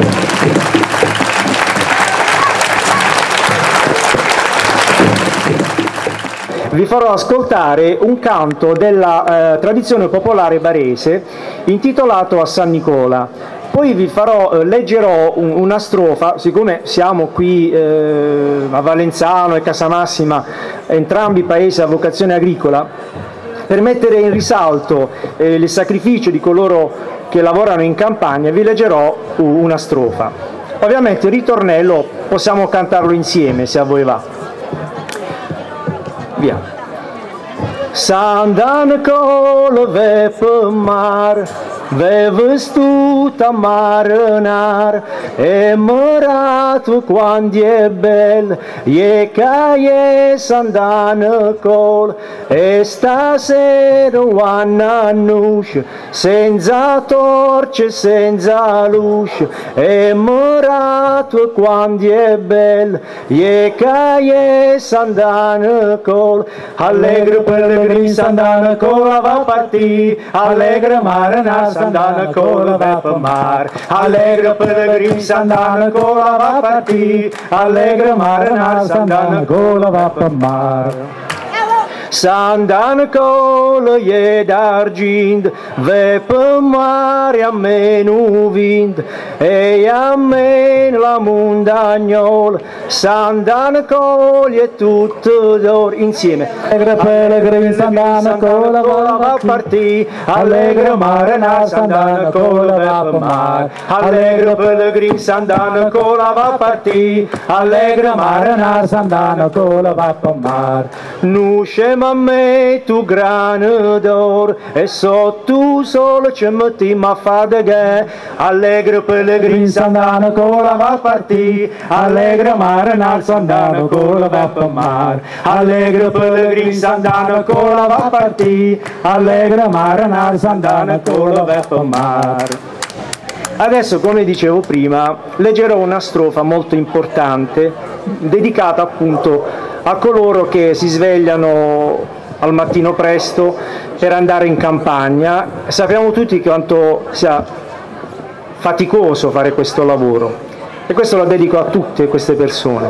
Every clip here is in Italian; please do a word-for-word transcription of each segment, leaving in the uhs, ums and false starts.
Vi farò ascoltare un canto della eh, tradizione popolare barese intitolato a San Nicola. Poi vi farò, eh, leggerò un, una strofa, siccome siamo qui eh, a Valenzano e Casamassima, entrambi paesi a vocazione agricola, per mettere in risalto eh, il sacrificio di coloro che lavorano in campagna, vi leggerò una strofa. Ovviamente il ritornello possiamo cantarlo insieme, se a voi va. Via. S'andan colo ve pe mar, ve văstut a marânar, e măratul quando e bel, e ca e s'andan col, e stasera oanna n'uscio, senza torce, senza luscio, e măratul quando e bel, e ca e s'andan col, allegro pellegrini s'andan col va partì, allegro marânar s'andana cola va per mar, allegro pellegrini s'andana cola va partì, allegro marânar s'andana cola va per mar. S'andana cola e d'argint, ve pe mare a meno vind, e a men la mondagnol, s'andana cola e tutto d'or, insieme. Allegro pellegrini s'andana cola va partì, allegro marânar s'andana cola va per mar, allegro pellegrini s'andana cola va partì, allegro marânar s'andana cola va per mar. Nu scema a me tu grano d'or, e sotto sole c'è metti ma fa de ghe, allegro pellegrini s'andana cola va partì, allegro marânar s'andana cola va per mar, allegro pellegrini s'andana cola va partì, allegro marânar s'andana cola va per mar. Adesso, come dicevo prima, leggerò una strofa molto importante dedicata appunto a coloro che si svegliano al mattino presto per andare in campagna. Sappiamo tutti quanto sia faticoso fare questo lavoro, e questo lo dedico a tutte queste persone.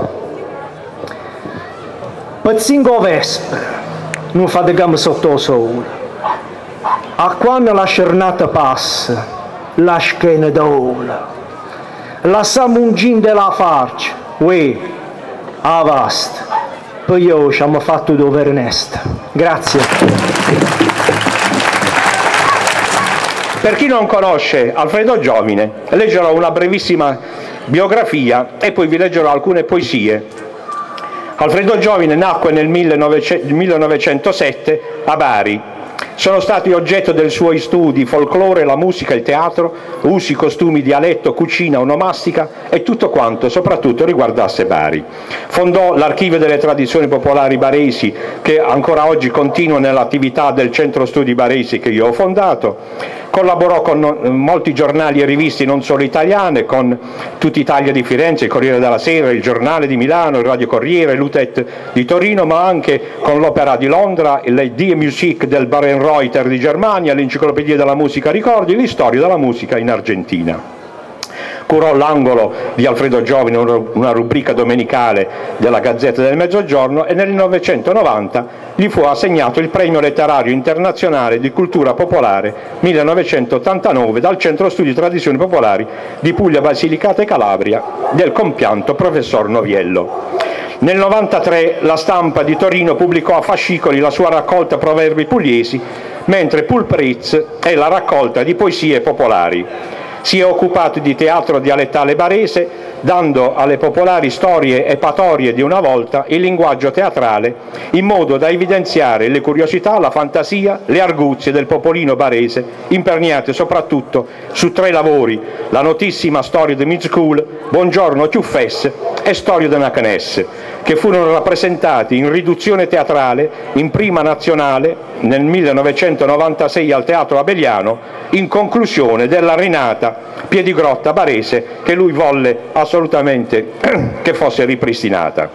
Pezzingo vesper, non fa de gambe sotto il sole, a quando la giornata passa, la schiena dola, la samungin della faccia, uè, avast. Poi io ci abbiamo fatto dove Ernesta. Grazie. Per chi non conosce Alfredo Giovine, leggerò una brevissima biografia e poi vi leggerò alcune poesie. Alfredo Giovine nacque nel millenovecentosette a Bari. Sono stati oggetto dei suoi studi folklore, la musica, il teatro, usi, costumi, dialetto, cucina, onomastica e tutto quanto soprattutto riguardasse Bari. Fondò l'Archivio delle Tradizioni Popolari Baresi, che ancora oggi continua nell'attività del Centro Studi Baresi che io ho fondato. Collaborò con molti giornali e riviste non solo italiane, con Tutta Italia di Firenze, il Corriere della Sera, il Giornale di Milano, il Radio Corriere, l'U T E T di Torino, ma anche con l'Opera di Londra, le Die Musik del Barenreuther di Germania, l'Enciclopedia della Musica Ricordi, l'Storia della musica in Argentina. Curò l'angolo di Alfredo Giovine, una rubrica domenicale della Gazzetta del Mezzogiorno, e nel millenovecentonovanta gli fu assegnato il Premio Letterario Internazionale di Cultura Popolare millenovecentottantanove dal Centro Studi Tradizioni Popolari di Puglia, Basilicata e Calabria del compianto professor Noviello. Nel novantatré la Stampa di Torino pubblicò a fascicoli la sua raccolta Proverbi pugliesi, mentre Pulpritz è la raccolta di poesie popolari. Si è occupato di teatro dialettale barese, dando alle popolari storie e patorie di una volta il linguaggio teatrale, in modo da evidenziare le curiosità, la fantasia, le arguzie del popolino barese, imperniate soprattutto su tre lavori: la notissima Storia di Mizkul, Buongiorno Ciuffes e Storia de Nacanes, che furono rappresentati in riduzione teatrale in prima nazionale nel millenovecentonovantasei al Teatro Abeliano, in conclusione della rinata Piedigrotta barese che lui volle assolutamente che fosse ripristinata.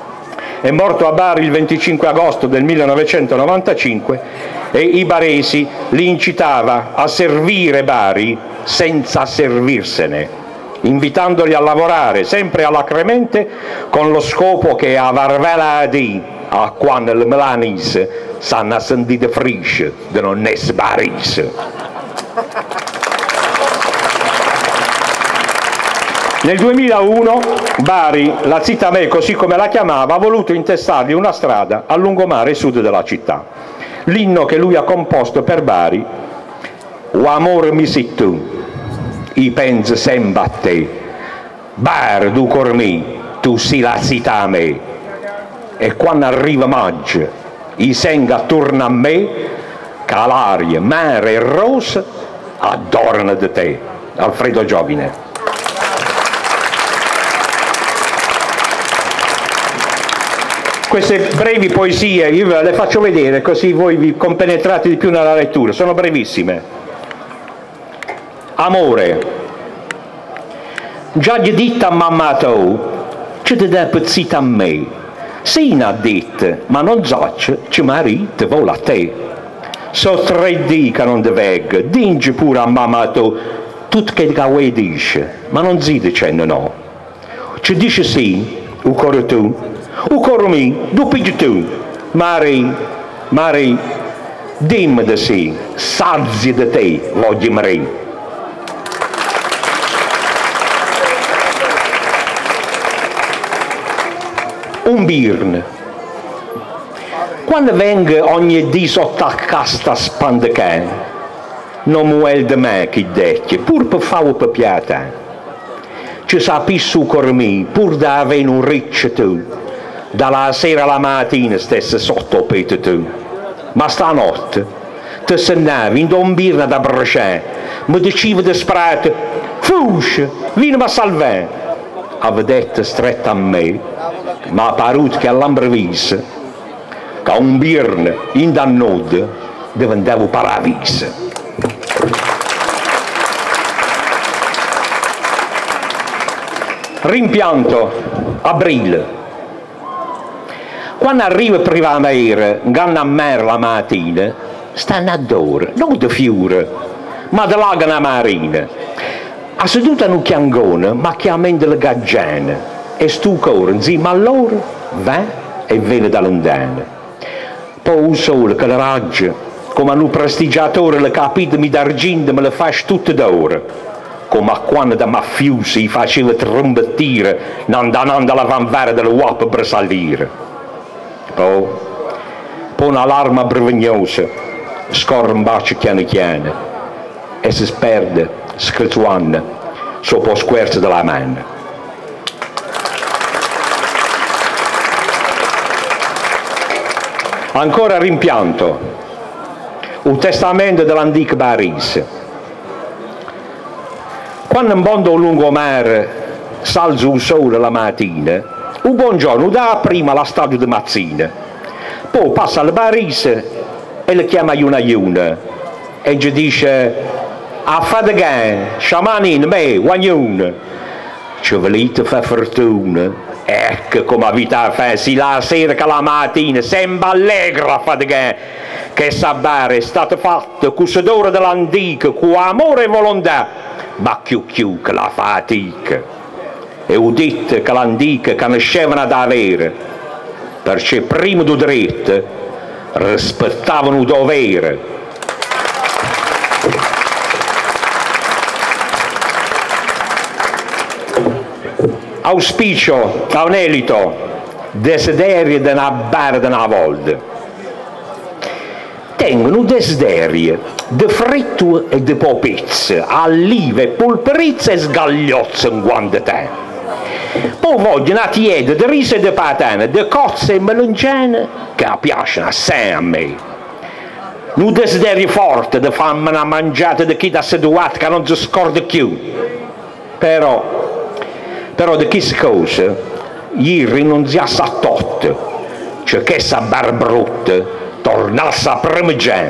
È morto a Bari il venticinque agosto del millenovecentonovantacinque e i baresi li incitava a servire Bari senza servirsene. invitandoli a lavorare sempre alacremente con lo scopo che a varvela di a quando il melanise sanno sentire frisce di non essere baris. Nel duemilauno Bari, la zitta me così come la chiamava, ha voluto intestargli una strada a lungomare sud della città. L'inno che lui ha composto per Bari, o amore mi sei tu, i penso sempre a te, Bari du cormi, tu sei la città a me, e quando arriva maggio, i senga attorno a me, che l'aria, mare e rosa adorano di te. Alfredo Giovine. Queste brevi poesie io ve le faccio vedere così voi vi compenetrate di più nella lettura, sono brevissime. Amore, già gli dit a mamma tu, ci ti dà pezzita a me, sì ne ha detto, ma non zaccio, ci marito vola a te. So tre dì che non ti veggo, dingi pure a mamma tu, tutto che vuoi dice, ma non si dicendo no. Ci dice sì, o cuore tu, o cuore mio, tu pigli tu, Mari, Mari, dimmi di sì, sazi di te, voglio morire. Un birn. Quando vengo ogni dì sotto a casta spandecè, non muoio di me chi decchia, pur per fare per pietà. Ci sapi su cor mio, pur da avere un riccio tu, dalla sera alla mattina stesse sotto petto tu. Ma stanotte, te se navi in un birna da bruciare, mi diceva di sprate, fusce, vieni a salvare. A vedette stretta a me, ma ha paruto che all'improvviso, che un birn in dannode diventava paradiso. Rimpianto, aprile. Quando arriva primavera, ganna a mer la mattina, stanno a d'ora, non di fiore, ma di lagana marina. Ha seduta in un chiangone, ma chiamando le gaggiane. E stu cuore insieme a loro va e viene da lontano. Poi il sole che le raggia, come un prestigiatore le capitemi d'argento me le fa tutte d'oro, come a quando da mafiosi gli faceva trombettire andando alla vanvera delle uoppe per salire. Poi, poi una larma brevegnosa scorre un bacio chiano chiano e si sperde, scrittuando, sopra lo squerzo della mano. Ancora rimpianto, il testamento dell'antico Baris. Quando in mondo a lungomare salza il sole la mattina, un buongiorno dà prima la stadio di mazzina, poi passa al Baris e le chiama iuna iuna e gli dice a fadagan, sciamanin, me, guagnun, ci volete fare fortuna. Ecco come a vita fa, si la sera che la mattina sembra allegra fatica che sabare è stato fatto con sudore dell'antico, con amore e volontà, ma più più che la fatica. E ho detto che l'antica conoscevano ad avere, perché prima del dritto rispettavano il dovere. Auspicio, aunelito, desiderio di una barra di una volta. Tengono desiderio di fritto e di popizze, alive, polperizze e sgagliozze in quantità. Poi vogliono a tiede di riso e di patane, di cozze e melanzane che piacciono assai a me. Un desiderio forte di farmi una mangiata di chi da seduato che non si scorda più. Però Però di queste cose gli rinunziasse a tutto, cioè che essa barbrutta tornasse a primeggiare.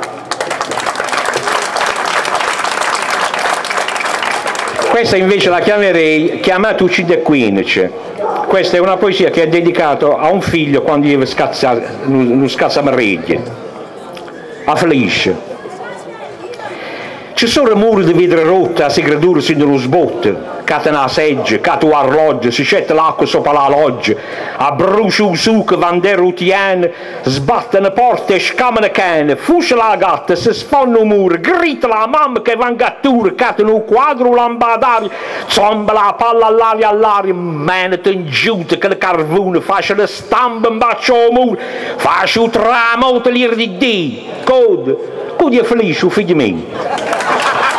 Questa invece la chiamerei Chiamato uccide quindici. Questa è una poesia che è dedicata a un figlio quando gli scazza, non scazza mariglia, a Felice. Ci sono muri di vetro rotti a si gradursi nello sbotto, che te ne segge, che tu arroggi, si scette l'acqua sopra la loggia, abbrucia un succo, vandere utiene, sbatte le porte e scamma le cane, fuscia la gatta, si sfonda un muro, grita la mamma che va in gattura, che te un quadro lampadario, zomba la palla all'aria all'aria, menate in giunta che le carbone, faccia le stampe in bacio al muro, faccia un tramonto l'ira di Dio, code, code è felice, figlio mio.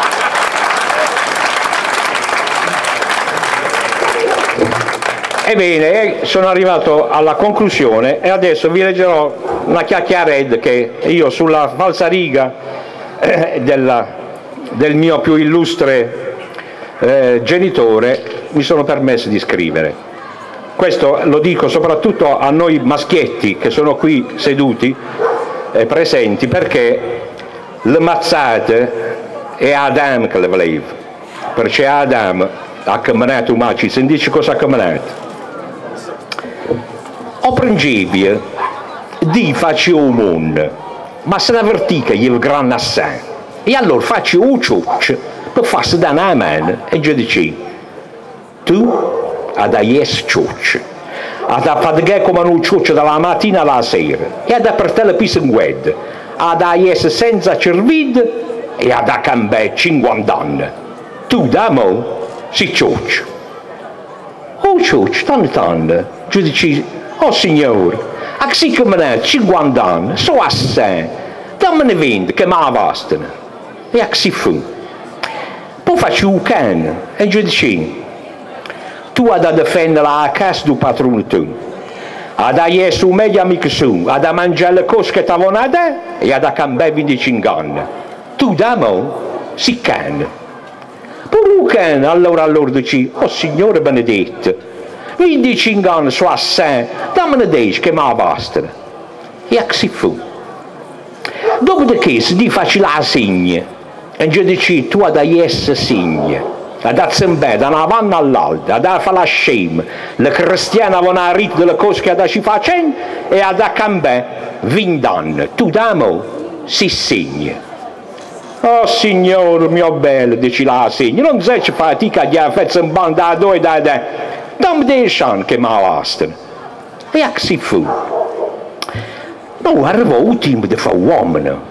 Ebbene, sono arrivato alla conclusione e adesso vi leggerò una chiacchierata che io sulla falsariga eh, della, del mio più illustre eh, genitore mi sono permesso di scrivere. Questo lo dico soprattutto a noi maschietti che sono qui seduti e presenti, perché le mazzate è Adam che le voleva, perché Adam ha camminato un maci, se dice cosa ha camminato. O principio di faccio un mondo, ma se la vertica gli è grande assai, e allora faccio un ciuccio per farsi da una mano e già dici tu ad essere ciuccio, ad fare come un ciuccio dalla mattina alla sera e ad apertare la pista in guardia, ad essere senza cervello e ad cambiare cinquanta anni. Tu da mo si ciuccio. Oh ciuccio, tanto tanto, già dici oh signore, a che si cammina cinquanta anni, so assai, dammene venti che mi avvastano. E a che si fa? Poi faccio un cane e già dici, tu hai da difendere la casa del padrone tu, hai da essere un meglio amico suo, hai da mangiare le cose che ti avevano da te e hai da cambiare venticinque anni. Tu da mo si cane. Poi un cane, allora allora dici, oh signore benedetto, venticinque anni su assai, dammene dieci che mi bastano. E a che si fa? Dopodiché si ti faccio la segna, e già dici tu hai da essere segna, ad azzembare da una vanna all'altra, ad fare la scema, le cristiane avevano a rito delle cose che ad ci facendo e ad cambiare venti anni. Tu da mo si segna. Oh signore mio bello, dici la segna, non sai che fatica di fare un bando da due da da. Dammi dei scian che mi bastano. E a che si fa? No, arriva il tempo di fare uomini.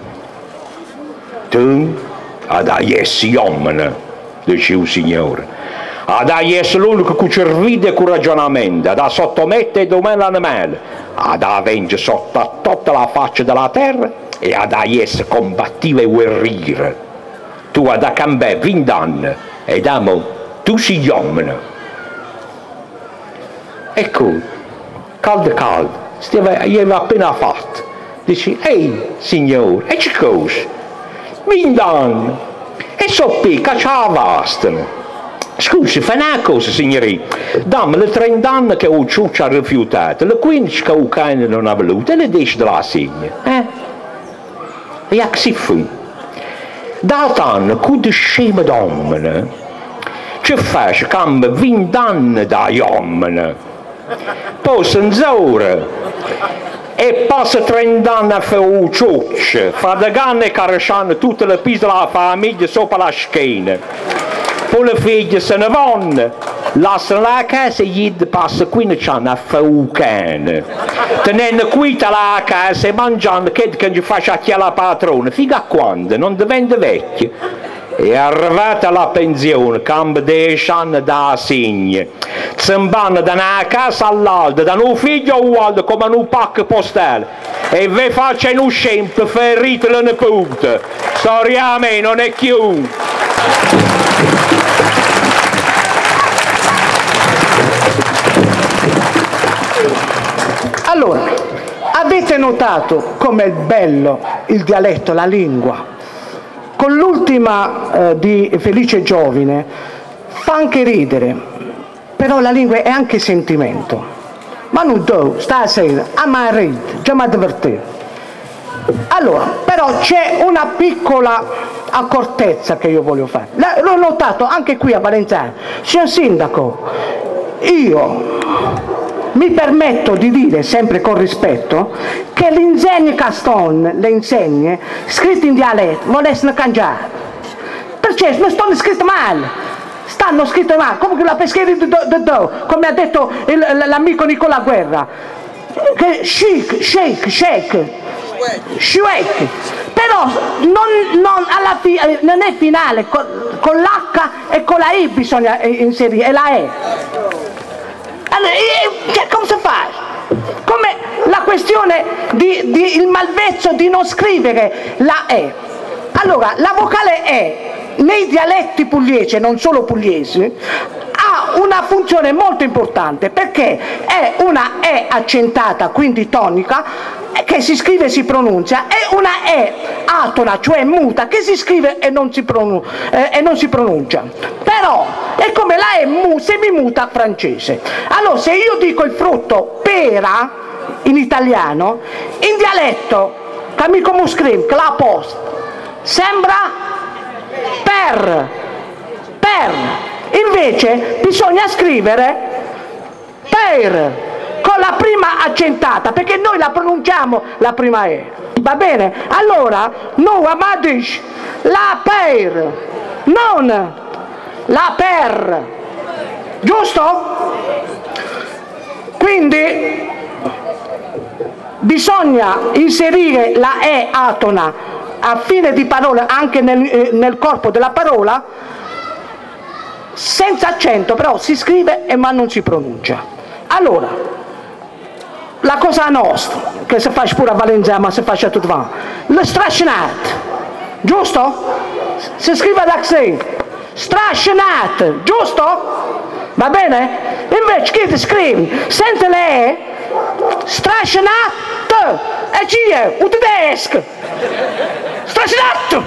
Tu ad essere uomini, dice il Signore. Ad essere l'unico che ci ride con ragionamento, ad sottomettere domani all'animale, ad avenge sotto a tutta la faccia della terra e ad essere combattiva e guerriera. Tu ad cambiare venti anni e damo tu sei uomini. Ecco, caldo caldo, io avevo appena fatto. Dici, ehi signore, e che cosa? venti anni, e so picca, ce la bastano. Scusi, fai una cosa signorina, dammi le trenta anni che il ciuccio ha rifiutato, le quindici che il cane non ha voluto e le dieci della segna. Eh? E a che si fa? D'altro anno, con di scema d'uomini, ci faccio cambia venti anni da uomini. Poi senz'ora e passa trenta anni a fare un ciuccio, fa da ganne e carasciano tutte le piste della famiglia sopra la schiena. Poi le figlie se ne vanno, lasciano la casa e gli passa quindici anni a fare un cane. Tenendo quieta la casa e mangiando che gli faccia a la padrona, figa a quando, non diventa vecchio. E arrivata alla pensione, cambia dieci anni da segna, zambando da una casa all'altra, da un figlio all'altro come un pacco postale, e vi facciano un scempio ferito la nipote. Storia a me, non è più. Allora, avete notato com'è bello il dialetto, la lingua? Con l'ultima eh, di Felice Giovine fa anche ridere, però la lingua è anche sentimento. Ma non do, stasera, a me ride, già mi divertito. Allora, però c'è una piccola accortezza che io voglio fare. L'ho notato anche qui a Valenzano. Signor Sindaco, io mi permetto di dire, sempre con rispetto, che le insegne Caston, le insegne scritte in dialetto, volessero cambiare. Perché non sono scritte male. stanno scritte male, come la pescheria di do, di do, come ha detto l'amico Nicola Guerra, che chic, shake, shake, shake, però non, non, alla fi, non è finale, con, con l'H e con la I bisogna inserire, e la E. Allora, che, come si fa? Come la questione di, di il malvezzo di non scrivere la E. Allora, la vocale E nei dialetti pugliesi, non solo pugliesi, ha una funzione molto importante perché è una E accentata, quindi tonica, che si scrive e si pronuncia, e una E atona, cioè muta, che si scrive e non si, pronun- eh, e non si pronuncia. Però è come la E mu- semimuta francese. Allora, se io dico il frutto pera in italiano, in dialetto, che come scrive, la post, sembra per, per, invece bisogna scrivere per, con la prima accentata, perché noi la pronunciamo la prima E, va bene? Allora, noi amadish, la per, non la per, giusto? Quindi bisogna inserire la E atona a fine di parola anche nel, eh, nel corpo della parola, senza accento, però si scrive e ma non si pronuncia. Allora, la cosa nostra, che si fa pure a Valenza, ma si fa a tutto va, le strascinate, giusto? Si scrive l'accento, strascinate, giusto? Va bene? Invece chi ti scrive senza le E, strascinate, e ci è, un tedesco, strascinato,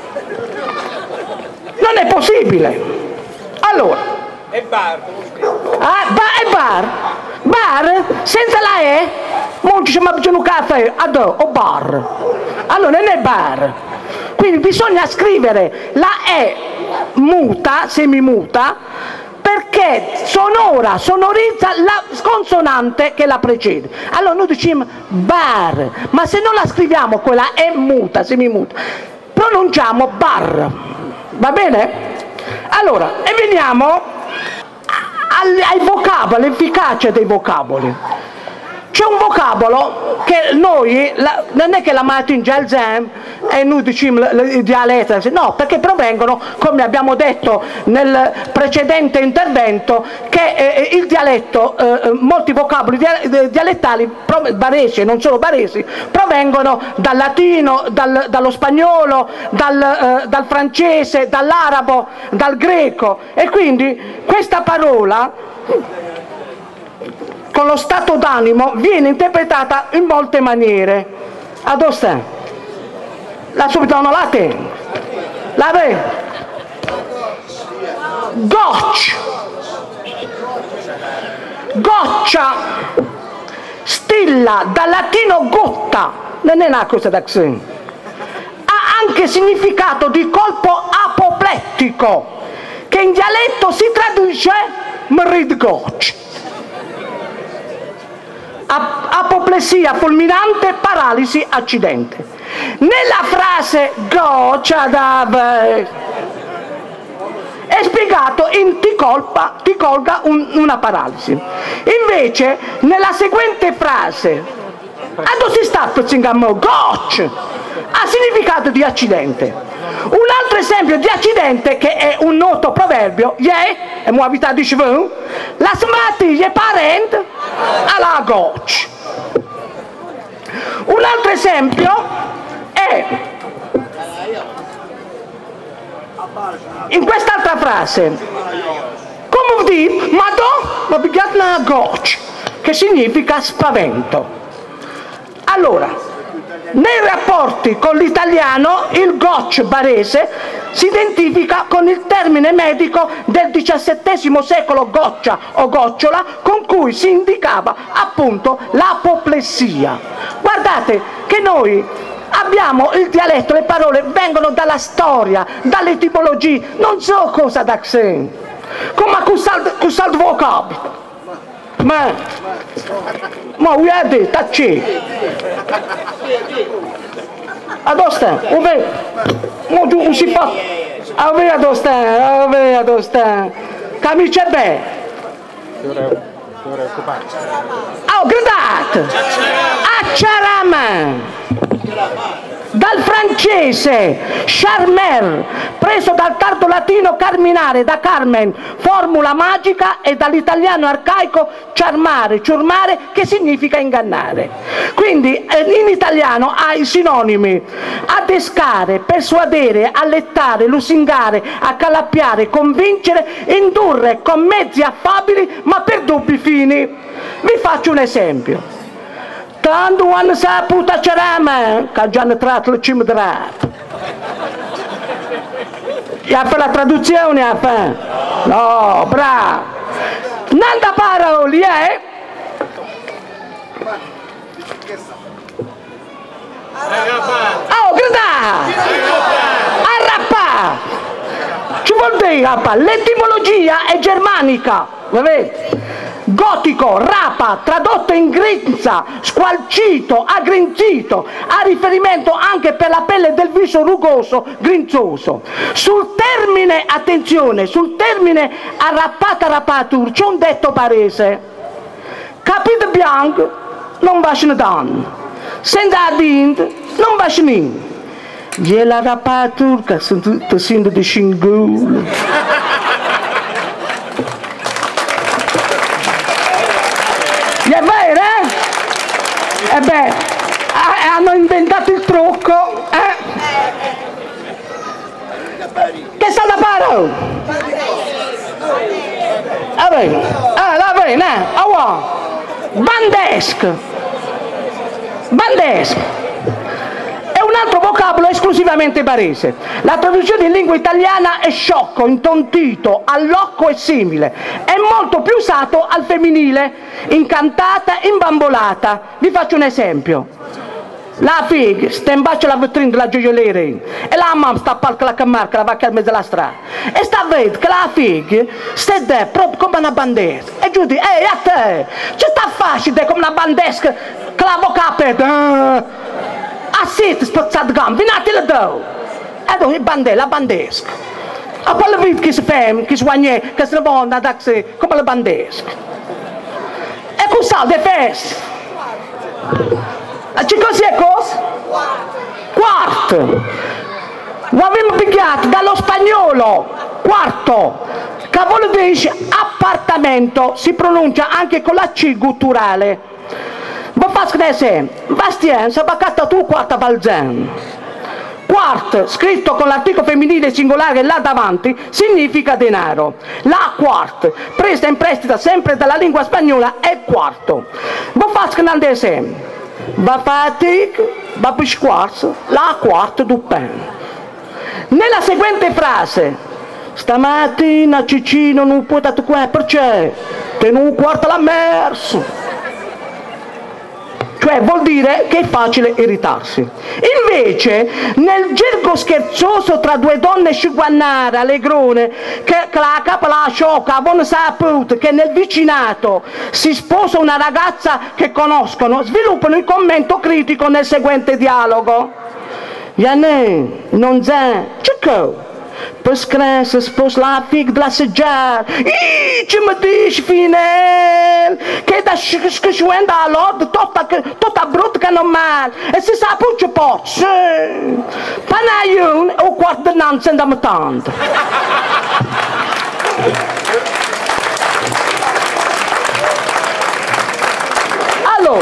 non è possibile. Allora, e bar, ah, ba- e bar, bar senza la E, non ci siamo bisogno caffè, adò, o bar, allora non è bar, quindi bisogna scrivere la E muta, semimuta, perché sonora, sonorizza la consonante che la precede. Allora noi diciamo bar, ma se non la scriviamo quella è muta, semimuta, pronunciamo bar, va bene? Allora, e veniamo ai, ai vocaboli, all'efficacia dei vocaboli. C'è un vocabolo che noi, la, non è che la mattina già il zem e noi diciamo il dialetto, no, perché provengono, come abbiamo detto nel precedente intervento, che eh, il dialetto, eh, molti vocaboli dialettali, baresi e non solo baresi, provengono dal latino, dal, dallo spagnolo, dal, eh, dal francese, dall'arabo, dal greco, e quindi questa parola con lo stato d'animo viene interpretata in molte maniere. Adosta? La subito non la tengo. La vedo. Goccia. Goccia. Stilla, dal latino gotta. Non è una cosa da così. Ha anche significato di colpo apoplettico, che in dialetto si traduce mrid goccia. Apoplessia fulminante, paralisi, accidente. Nella frase goccia d'ave è spiegato in ti colpa, ti colga un, una paralisi. Invece nella seguente frase dove si sta pensando goccia ha significato di accidente. Un altro esempio di accidente, che è un noto proverbio, è, e muovita di cheveux, la smattiglia parente alla goccia. Un altro esempio è in quest'altra frase, come dire, ma do, ma pigliate una goccia, che significa spavento. Allora, nei rapporti con l'italiano il goccia barese si identifica con il termine medico del diciassettesimo secolo goccia o gocciola, con cui si indicava appunto l'apoplessia. Guardate che noi abbiamo il dialetto, le parole vengono dalla storia, dalle etimologie, non so cosa da sé, come con saldo vocabolo. Ma, ma guardate, tacci. Adosta, ove, mo giù si fa, Ah, via dove sta, ah, via dove sta. Camicia beh. Oh, gridate! Acciarama! Dal francese charmer, preso dal tardo latino carminare, da Carmen, formula magica, e dall'italiano arcaico charmare, ciurmare, che significa ingannare. Quindi in italiano ha i sinonimi: adescare, persuadere, allettare, lusingare, accalappiare, convincere, indurre con mezzi affabili ma per dubbi fini. Vi faccio un esempio. Tanto hanno saputo a cerame che già hanno tratto il cimo drato. E ha fatto la traduzione, ha fatto. No, bravo. Nanda parole, eh? Oh, gridare! Arrappà! Ci vuol dire, rapà? L'etimologia è germanica, lo vedete? Gotico, rapa, tradotto in grinza, squalcito, aggrinzito, ha riferimento anche per la pelle del viso rugoso, grinzoso. Sul termine, attenzione, sul termine arrappata rapatur c'è un detto parese: capite bianco, non va ne danno, senza dint, non va ne. Gliela rapatur che sono tutto sinto di scingolo. È vero, eh? E beh, hanno inventato il trucco, eh? Che sta da paro? Va bene, ah, va bene, eh? Oh, bandesque, bandesque. È un altro vocabolo esclusivamente barese. La traduzione in lingua italiana è sciocco, intontito, allocco e simile. È molto più usato al femminile, incantata, imbambolata. Vi faccio un esempio. La fig sta in bacio alla vetrina della gioielleria e la mamma sta a palco la camarca, la vacca in mezzo alla strada. E sta a vedere che la fig sta lì proprio come una bandesca. E giù di, ehi, a te, ci sta facile come una bandesca che la bocca aperta. Ah sì, ti spazzato gambe, venate le do. E dove il bandè, la bandesca. A quella vita che si fa, che si guagna, che si lavora da taxi, come la bandesca. E con saldo è festa. E così è cosa? Quarto. Lo abbiamo picchiato dallo spagnolo. Quarto. Che vuol dire appartamento, si pronuncia anche con la C gutturale. Ma faccio un esempio, Bastien si è baccato tu quarta valzen. Quart, scritto con l'articolo femminile singolare là davanti, significa denaro. La quart, presa in prestito sempre dalla lingua spagnola, è quarto. Ma faccio un altro esempio, va fatic, va per squarzo, la quart du pain. Nella seguente frase, stamattina Cicino non può dare qua perché te non quarta la merce. Cioè vuol dire che è facile irritarsi. Invece nel gergo scherzoso tra due donne sciuguannare, allegrone, che, che la capa la sciocca, avevano saputo che nel vicinato si sposa una ragazza che conoscono, sviluppano il commento critico nel seguente dialogo. Yanné, non c'è, c'è per che si sposa la figlia della seggiare. Ih, ci mi dici finel che da scuenda all'ord tutta, tutta brutta che non male e si sa puccio po sì panaiun o quarto non se andiamo tanto. Allora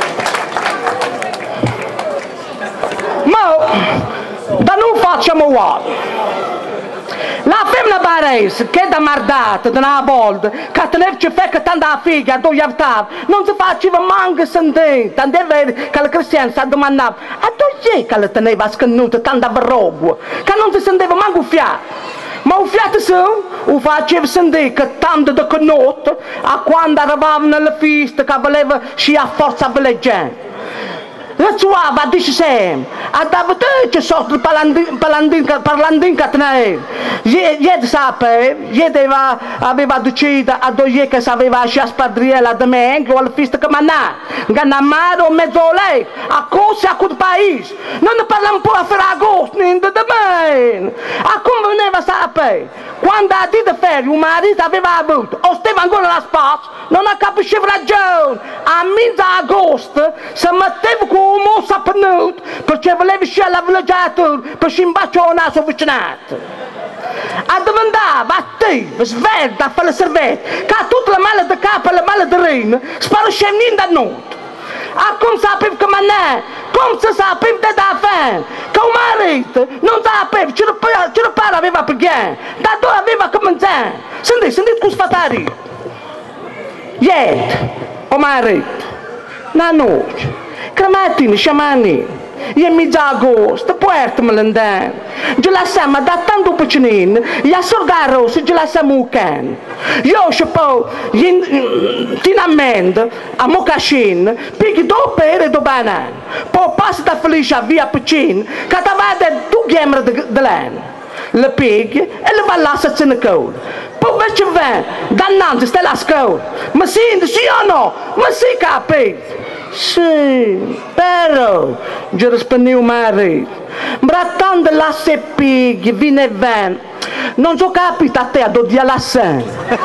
ma da non facciamo uguale. La femmina barese che è da mardata, da una volta, che teneva ci fa che tanta figlia, dove avtava, non si faceva manco sentire, tanto è vero che la cristiana si domandava, a dove è che la teneva scannuta tanta roba, che non si sentiva manco un fiato. Ma un fiato su, lo faceva sentire che tanto di connotte, a quando arrivava nella festa che voleva scia a forza veleggiare. Razzuava, dice sempre, andava tutti sotto il parlandin che teneva. Ieri sapeva, ieri aveva deciso a due che sapeva la spadriella di me, che alla festa che mi ha ganamato mezzo lei, a cosa a quel paese. Non ne parla un po' a Ferragosto, niente di me. A come veneva sapere. Quando a dì di ferie un marito aveva avuto, o stava ancora alla spazio, non capisce ragione. A mezzo agosto si metteva con un mosso appenuto perché voleva uscire alla villeggiatura per si imbaciare un naso vicinato. Addiventava attivo, svelta, a fare le servette, che ha tutte le male di capo e le male di rima, sparisce niente a nulla. A come sapeva che non è, come si sapeva che da fame, che un marito non sapeva, ci ripara aveva perché, da dove aveva cominciato. Sentite, sentite cosa fatari. Ieri, o marito, una notte, che la mattina sciamani, e mi già agosto, puerto me l'andare, già la sama da tanto piccinino, e a sorgare se già la sama un can. Io poi, finalmente, a mocascin, picchi due pere e due banane, poi passa da felice a via piccin, che aveva due gemme di lana. Le pigli e le va là se ne coda. Poi invece va, dannanzi, stai la scuola. Ma sì, sì o no? Ma sì, capito? Sì, però, gli rispondeva il marito, brattando la se pigli, viene e ven, non so capito a te a dove la sen.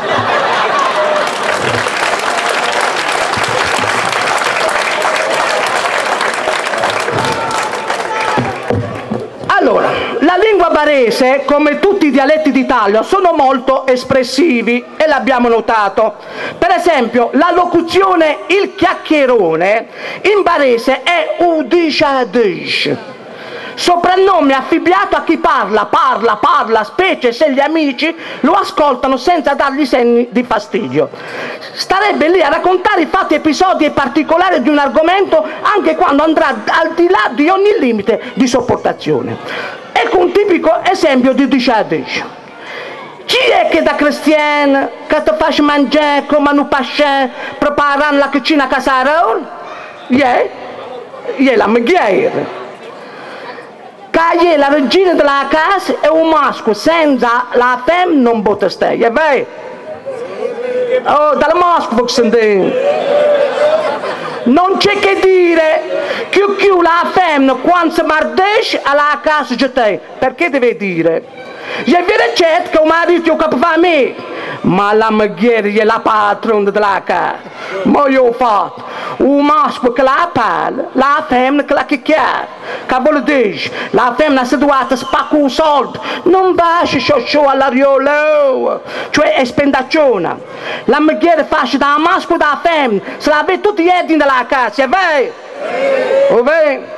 Allora, la lingua barese, come tutti i dialetti d'Italia, sono molto espressivi e l'abbiamo notato. Per esempio, la locuzione il chiacchierone in barese è udisciadish, soprannome affibbiato a chi parla, parla, parla, specie se gli amici lo ascoltano senza dargli segni di fastidio. Starebbe lì a raccontare i fatti, episodi e particolari di un argomento anche quando andrà al di là di ogni limite di sopportazione. Ecco un tipico esempio di disciadish. Chi è che da cristiano che ti fa mangiare come un pasce preparando la cucina a casare? Ie? Ie la meghiera. Che è la regina della casa e un maschio senza la femmina non può stare, è vero? Oh, dalla maschio vuoi sentire? Non c'è che dire che più la femmina quando si mardesce alla casa di te, perché deve dire? È vero certo che un marito è capo a me, ma la moglie è la padrona della casa. Ma io ho fatto un maschio che la parla, la femmina che la chiacchiera. Che vuol dire? La femmina si deve spaccare un soldo, non basta sciocciò all'ariolo, cioè è spendazione. La moglie fa da maschio e da femmina, se la vede tutti gli edini della casa, è vero? È vero?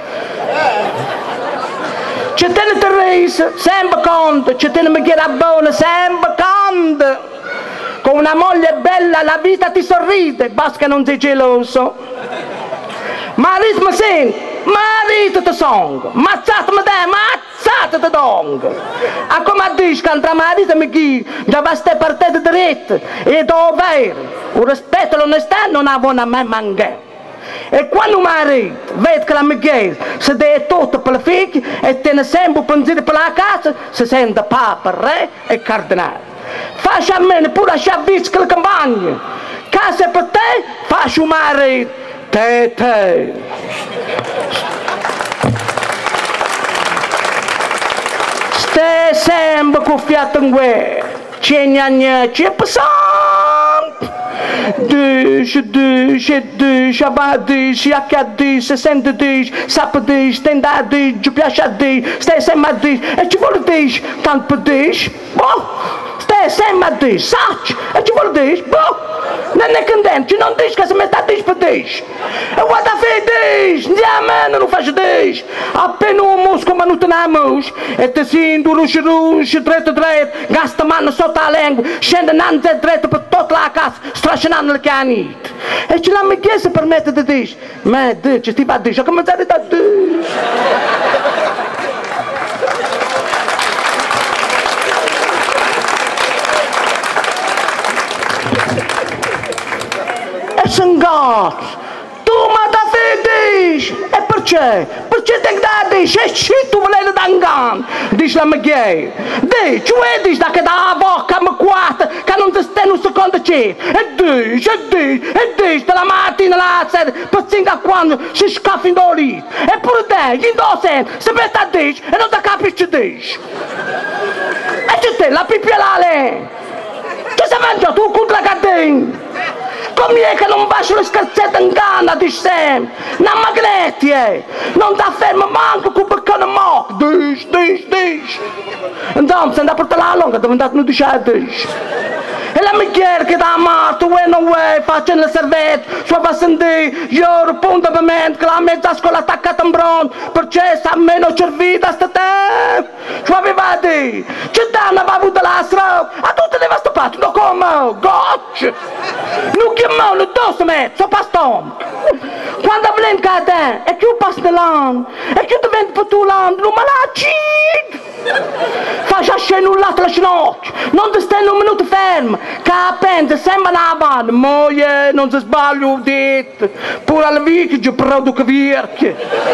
C'è te Teresa, sempre conto, c'è te moglie buona, sempre conto. Con una moglie bella la vita ti sorride, basta che non sei geloso. Marito mi senti, marito ti songo, mazzatemi te, mazzate te dongo. A come dici che andrà marito mi chi, già va stai partite dritte, e dovere, un rispetto e l'onestà non avevano mai mancato. E quando un marito vede che la moglie si deve tutto per le figlie e tiene sempre un pensiero per la casa, si sente papa, re e cardinale. Faccia a me pure lasciare visto che le campagne. Casa per te, faccia un marito, te te. Stai sempre con fiato in guerra, c'è gnagna, c'è passante. Dice, dice, dice, abadice, accadice, sente dice, sappa dice, tenda dice, piace a dice, stai sempre a dice, e ci vuole dice, tanto per dice, boh. Stai sempre a dire, sacci, e ci vuole dire, boh, non è contento, non dici che si mette a dire per dire. E guarda fai dici, andiamo, non faccio dire. Appena un musco ma non te ne musco, e ti senti rusci rusci, dritto dritto, gasta mano sotto la lingua, scende innanzi e dritto per tutta la casa, strascinando le canite. E ce l'ha mi chiesto per mettere di dire, ma dici, ti va a dire, come stai a dire? Sengat, tu ma da fedici, e perciò perché? Perché tem que dar dice, e se tu volevi dangan? Dice la moglie, dice, cioè dice che da bocca mi quatta, che non ti stai un secondo c'è. E dice, e dice, e dice, dalla mattina alla sera, per cinque a quando si scaffa in lì. E pure te, in due se mette a dice, e non ti capisci dice. E c'è te, la pippiolale. Che si mangia tu contro la catena? Come è che non bacio le scherzette in canna, dice sempre? Non magnetti, eh! Non ti fermo manco con un beccone morto, dice, dice, dice. Insomma, se andai a portare la longa, dove andate non dice, dice. E la migliore che da morto, uè non uè, facendo le servette, sua va a sentire, io rispondo ovviamente che la mezza scuola attaccata in bronzo, perché sa meno servita a sta tempo. Ci aveva a dire, c'è danno aveva avuto la strada, a tutte le vostre parti, non come, gocce. Non chiamavo le due mezzo, pastone. Quando volete che a te, e più passa l'anno, e più ti vende per tu l'anno, non me la cid. Faccia scena un lato la ginocchio, non ti stai un minuto fermo, che appende sembra una banda, moglie, non si sbaglia un dito, pure alla vita ci produco virchie.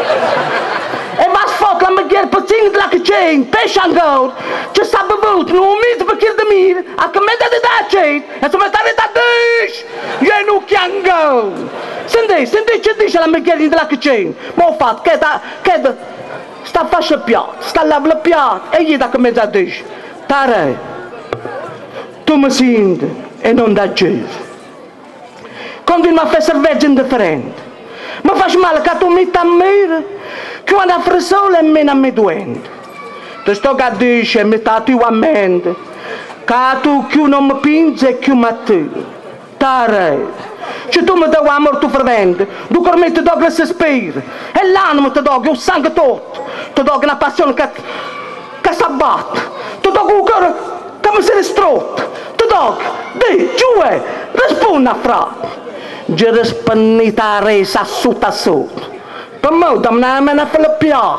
E va sfoca la maggiore pazzina della cucina, pesce ancora, ci sta bevuto, non un mezzo per chiedere di mire, a che mette di da cena, e se mette di da dish, io non chiango. Senti, senti che dice la maggiore della cucina, ma ho fatto, che da, che da, sta a fare il piatto, sta a lavare il piatto, e gli da che mette dice, tare, tu mi senti e non da gesso. Continua a fare cerveggio indifferente, ma fai male che tu mi t'ammiri, che quando fa sole e meno mi duente. Ti sto a dire, mi sta tu a mente, che tu che non mi pinge e che mi attiri. Tare, se tu mi dai amore tu fervente, tu che mi ti do le sospiri, e l'animo ti do, il sangue tutto, ti do una passione che, che si abbatte, ti do un cuore che mi si ristrotto, ti do, di, giù è, rispondi a frate. Gi rispannita resa sotto a sotto. Per me, dammi una mano a fare il piatto.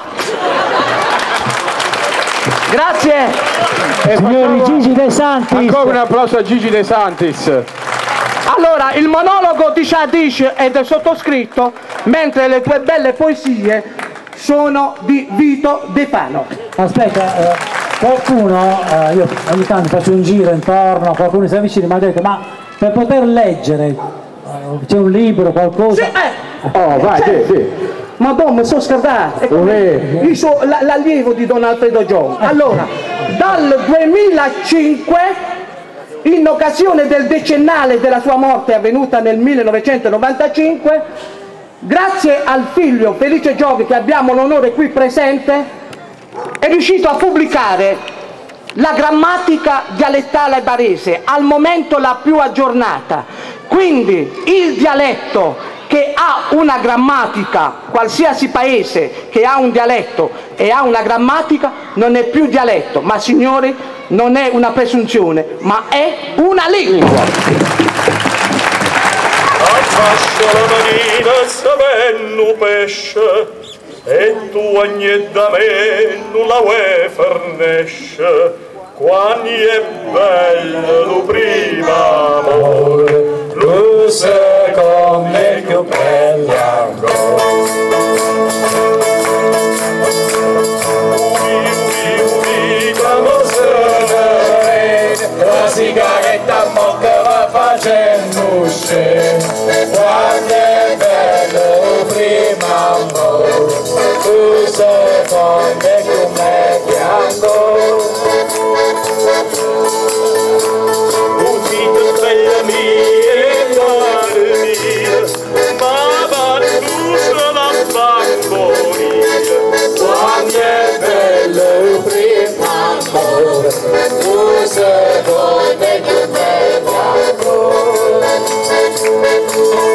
Grazie. E signori Gigi De Santis. Ancora un applauso a Gigi De Santis. Allora, il monologo di Shadish è del sottoscritto, mentre le due belle poesie sono di Vito De Fano. Aspetta, eh, qualcuno, eh, io ogni tanto faccio un giro intorno, qualcuno si avvicina e mi ha detto, ma per poter leggere c'è un libro, qualcosa? Sì, eh. Oh, vai, sì, sì. Madonna, mi sono scordato. Io sono l'allievo di Don Alfredo Gion. Allora, dal duemilacinque, in occasione del decennale della sua morte avvenuta nel millenovecentonovantacinque, grazie al figlio Felice Giovi, che abbiamo l'onore qui presente, è riuscito a pubblicare la grammatica dialettale barese, al momento la più aggiornata. Quindi il dialetto che ha una grammatica, qualsiasi paese che ha un dialetto e ha una grammatica, non è più dialetto, ma signori, non è una presunzione, ma è una lingua. Abbassa la manina sapendo pesce, e tu ogni da me non la vuoi fornesce. Quando è bello lo primo amore, lo secondo è più bello ancora. Ui, ui, quando se ne la sigaretta a bocca va facendo uscire. Quando è bello lo primo amore, lo secondo è più bello ancora. Udite bella mia, cara mia, ma battuta la bambolina. Quando è bello il primo amore, il secondo è più bello ancora.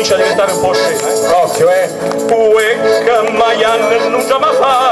comincia a diventare un po' scema, eh? Occhio, eh! Uè che Maian non già ma fa